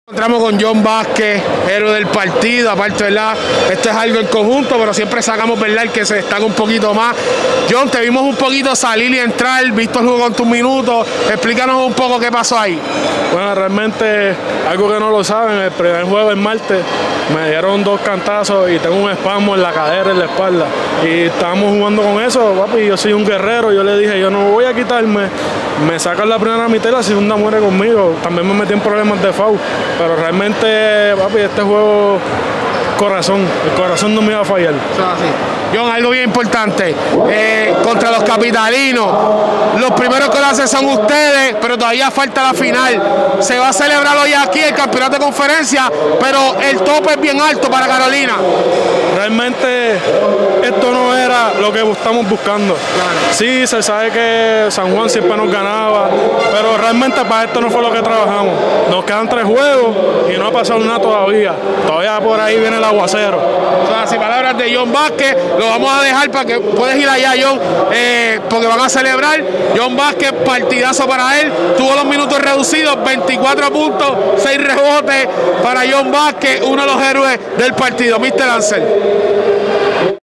Encontramos con John Vázquez, héroe del partido, aparte, ¿verdad? Esto es algo en conjunto, pero siempre sacamos, ¿verdad?, el que se destaca un poquito más. John, te vimos un poquito salir y entrar, visto el juego con tus minutos, explícanos un poco qué pasó ahí. Bueno, realmente, algo que no lo saben, el primer juego el martes me dieron 2 cantazos y tengo un espasmo en la cadera y en la espalda. Y estábamos jugando con eso, papi, yo soy un guerrero, yo le dije, yo no voy a quitarme, me sacan la primera mitad y la segunda muere conmigo. También me metí en problemas de foul. Pero realmente, papi, este juego, el corazón no me iba a fallar. John, algo bien importante, contra los capitalinos, los primeros que lo hacen son ustedes, pero todavía falta la final. Se va a celebrar hoy aquí el campeonato de conferencia, pero el tope es bien alto para Carolina. Realmente esto no era lo que estamos buscando. Sí, se sabe que San Juan siempre nos ganaba, pero realmente para esto no fue lo que trabajamos. Nos quedan 3 juegos y no ha pasado nada todavía. Todavía por ahí viene el aguacero. Así, palabras de John Vázquez, lo vamos a dejar para que puedes ir allá, John, porque van a celebrar. John Vázquez, partidazo para él, tuvo los minutos reducidos, 24 puntos, 6 rebotes para John Vázquez, uno de los héroes del partido. Mr. Ansel.